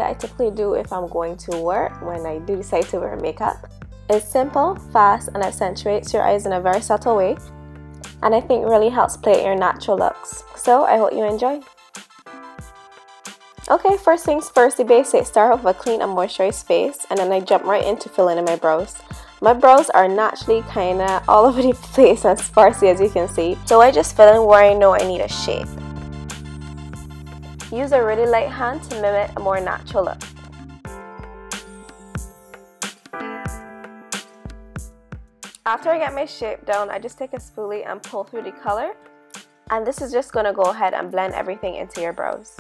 that I typically do if I'm going to work when I do decide to wear makeup. It's simple, fast, and accentuates your eyes in a very subtle way, and I think really helps play out your natural looks. So I hope you enjoy. Okay, first things first, the basics. Start off with a clean and moisturized face, and then I jump right into filling in my brows. My brows are naturally kinda all over the place and sparsy, as you can see, so I just fill in where I know I need a shape. Use a really light hand to mimic a more natural look. After I get my shape down, I just take a spoolie and pull through the color, and this is just going to go ahead and blend everything into your brows.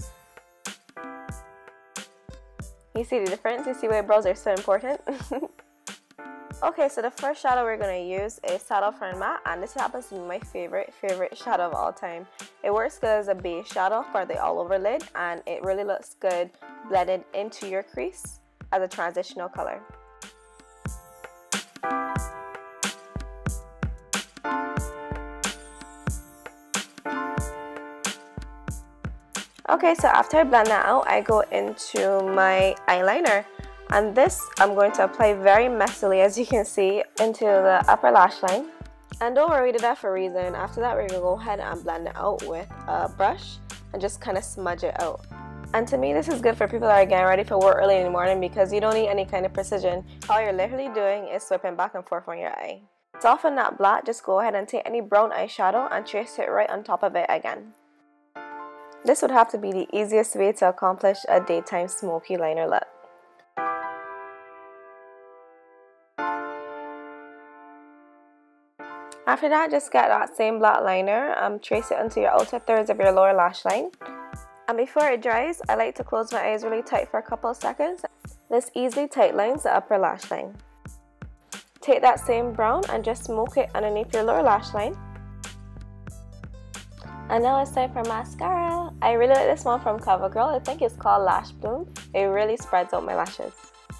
You see the difference? You see why brows are so important? Okay, so the first shadow we're going to use is Saddle from Matte, and this happens to be my favorite shadow of all time. It works good as a base shadow for the all over lid, and it really looks good blended into your crease as a transitional color. Okay, so after I blend that out, I go into my eyeliner, and this I'm going to apply very messily, as you can see, into the upper lash line. And don't worry, did that for a reason. After that, we're going to go ahead and blend it out with a brush and just kind of smudge it out. And to me, this is good for people that are getting ready for work early in the morning because you don't need any kind of precision. All you're literally doing is swiping back and forth on your eye. To soften that black, just go ahead and take any brown eyeshadow and trace it right on top of it again. This would have to be the easiest way to accomplish a daytime smoky liner look. After that, just get that same black liner, trace it onto your outer thirds of your lower lash line. And before it dries, I like to close my eyes really tight for a couple of seconds. This easily tight lines the upper lash line. Take that same brown and just smoke it underneath your lower lash line. And now it's time for mascara. I really like this one from CoverGirl. I think it's called Lash Bloom. It really spreads out my lashes.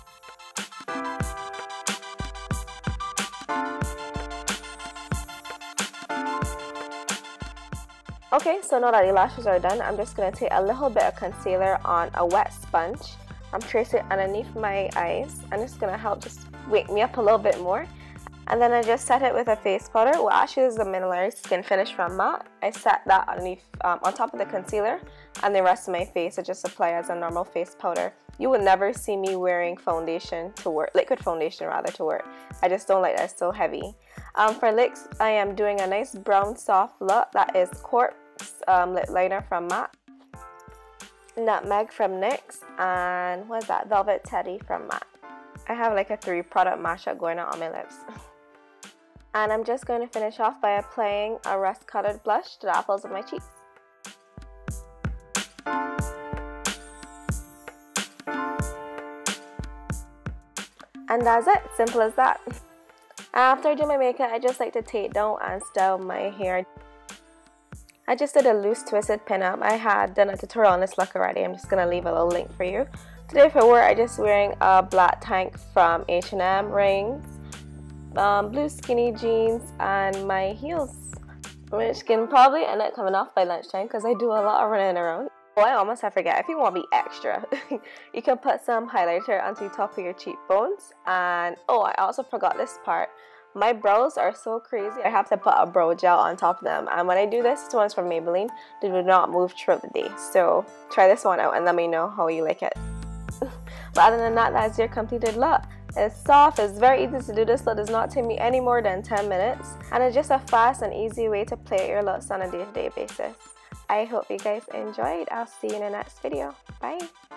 Okay, so now that the lashes are done, I'm just going to take a little bit of concealer on a wet sponge. I'm tracing it underneath my eyes, and it's going to help just wake me up a little bit more. And then I just set it with a face powder. Well, actually, this is the Mineral Skin Finish from Matte. I set that underneath, on top of the concealer, and the rest of my face I just apply as a normal face powder. You would never see me wearing foundation to work, liquid foundation rather, to work. I just don't like that, it's so heavy. For lips, I am doing a nice brown soft look. That is Corpse lip liner from Matte, Nutmeg from NYX, and what is that? Velvet Teddy from Matte. I have like a 3-product mashup going on my lips. And I'm just going to finish off by applying a rust-colored blush to the apples of my cheeks. And that's it, simple as that. After I do my makeup, I just like to take down and style my hair. I just did a loose twisted pin-up. I had done a tutorial on this look already. I'm just going to leave a little link for you. Today for work, I'm just wearing a black tank from H&M, rings, blue skinny jeans, and my heels, which can probably end up coming off by lunchtime because I do a lot of running around. Oh, I almost forget, if you want to be extra, you can put some highlighter onto the top of your cheekbones. And oh, I also forgot this part. My brows are so crazy, I have to put a brow gel on top of them. And when I do this one's from Maybelline, they do not move throughout the day. So try this one out and let me know how you like it. But other than that, that's your completed look. It's soft, it's very easy to do. This look does not take me any more than 10 minutes. And it's just a fast and easy way to play out your looks on a day-to-day basis. I hope you guys enjoyed. I'll see you in the next video. Bye!